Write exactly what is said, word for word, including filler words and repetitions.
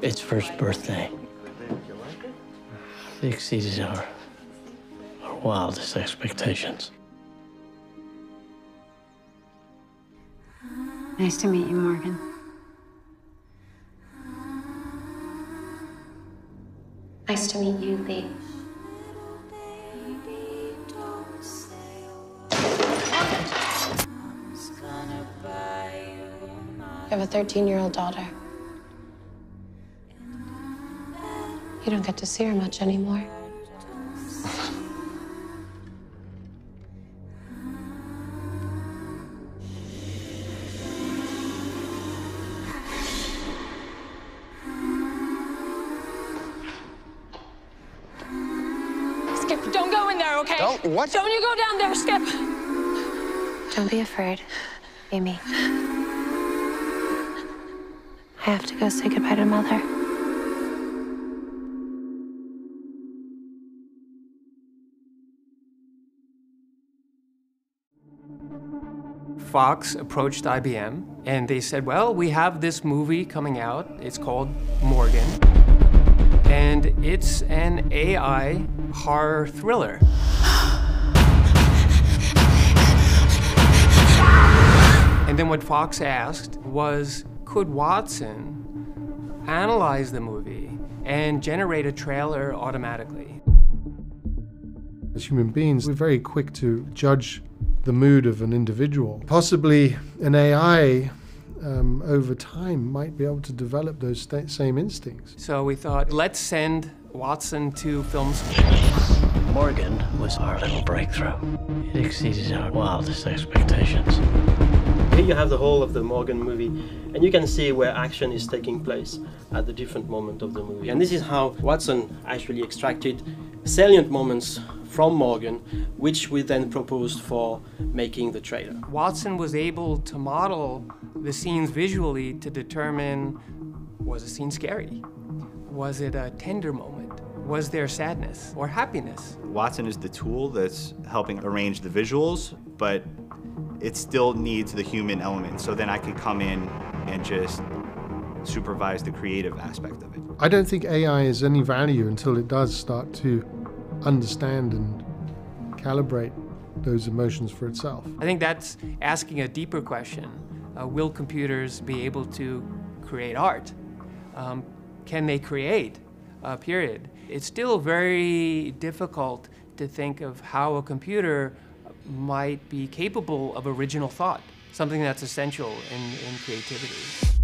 its first birthday. It exceeded our, our wildest expectations. Nice to meet you, Morgan. Nice to meet you, Lee. I have a thirteen-year-old daughter. You don't get to see her much anymore. Skip, don't go in there, okay? Don't what? Don't you go down there, Skip. Don't be afraid, Amy. I have to go say goodbye to Mother. Fox approached I B M and they said, well, we have this movie coming out. It's called Morgan. And it's an A I horror thriller. And then what Fox asked was, could Watson analyze the movie and generate a trailer automatically? As human beings, we're very quick to judge the mood of an individual. Possibly an A I um, over time might be able to develop those same instincts. So we thought, let's send Watson to film school. Morgan was our little breakthrough. It exceeded our wildest expectations. Here you have the whole of the Morgan movie, and you can see where action is taking place at the different moment of the movie. And this is how Watson actually extracted salient moments from Morgan, which we then proposed for making the trailer. Watson was able to model the scenes visually to determine, was a scene scary? Was it a tender moment? Was there sadness or happiness? Watson is the tool that's helping arrange the visuals, but it still needs the human element. So then I can come in and just supervise the creative aspect of it. I don't think A I has any value until it does start to understand and calibrate those emotions for itself. I think that's asking a deeper question. Uh, will computers be able to create art? Um, can they create? Uh, period. It's still very difficult to think of how a computer might be capable of original thought, something that's essential in, in creativity.